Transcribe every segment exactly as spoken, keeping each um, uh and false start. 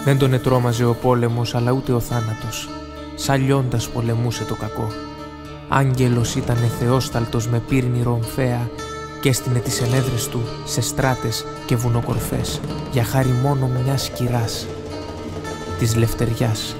Δεν τον ετρώμαζε ο πόλεμος, αλλά ούτε ο θάνατος. Σαν λιώντας πολεμούσε το κακό. Άγγελος ήτανε θεόσταλτος με πύρνη ρομφαία και έστεινε τις ενέδρες του σε στράτες και βουνοκορφές για χάρη μόνο μιας κυράς, της Λευτεριάς.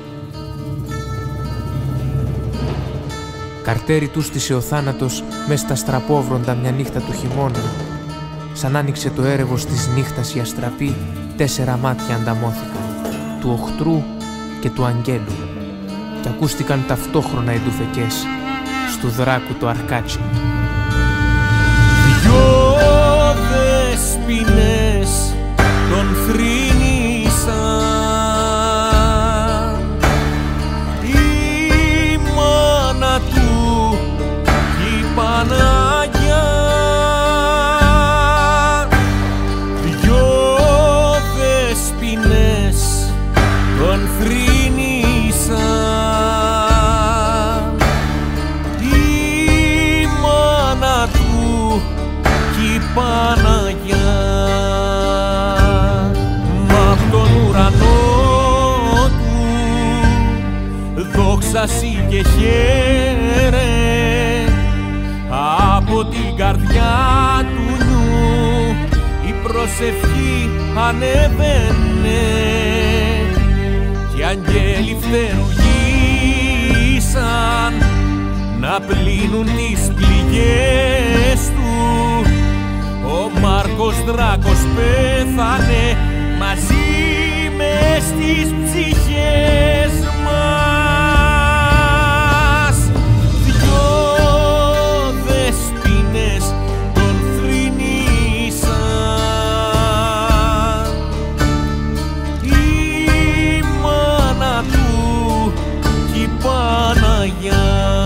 Καρτέρι του στήσε ο θάνατος μες στα στραπόβροντα μια νύχτα του χειμώνα. Σαν άνοιξε το έρευος της νύχτας η αστραπή, τέσσερα μάτια ανταμώθηκαν, του οχτρού και του αγγέλου, και ακούστηκαν ταυτόχρονα οι ντουφεκές στου δράκου το αρκάτσι. Δυο δεσποινές τον θρήνησαν, η μάνα του κι η Παναγιά. Δυο δεσποινές τον θρήνησαν, η μάνα του κι η Παναγιά. Μ' απ' τον ουρανό του δόξα σοι και χαίρε, από την καρδιά του νου η προσευχή ανέβαινε, κι αγγέλοι φτερουγήσαν να πλύνουν τις πληγές του. Ο Μάρκος Δράκος πέθανε μαζί μες στις ψυχές μας. Δυο δεσποινές τον θρήνησαν, η μάνα του κι η Παναγιά.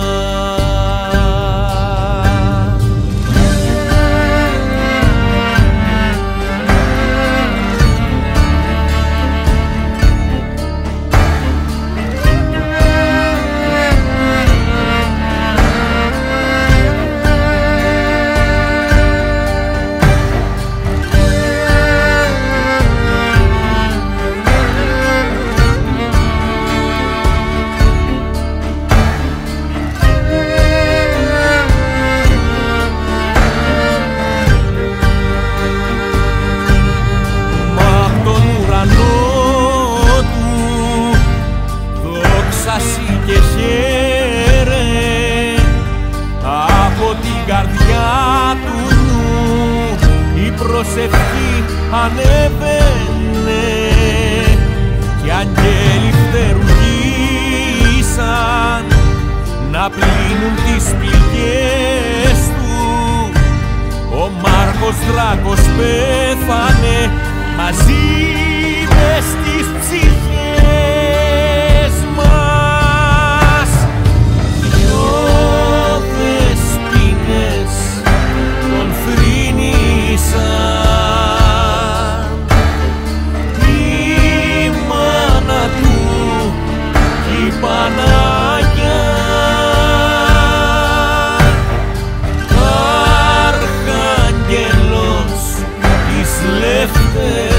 Και χαίρε, από την καρδιά του νου η προσευχή ανέβαινε, κι αγγέλοι φτερουγήσαν να πλύνουν τις πληγές του. Ο Μάρκος Δράκος πέθανε μαζί μες στις ψυχές μας. Δυο δεσποινές τον θρήνησαν, η μάνα του κι η Παναγιά. Αρχάγγελος της Λευτεριάς.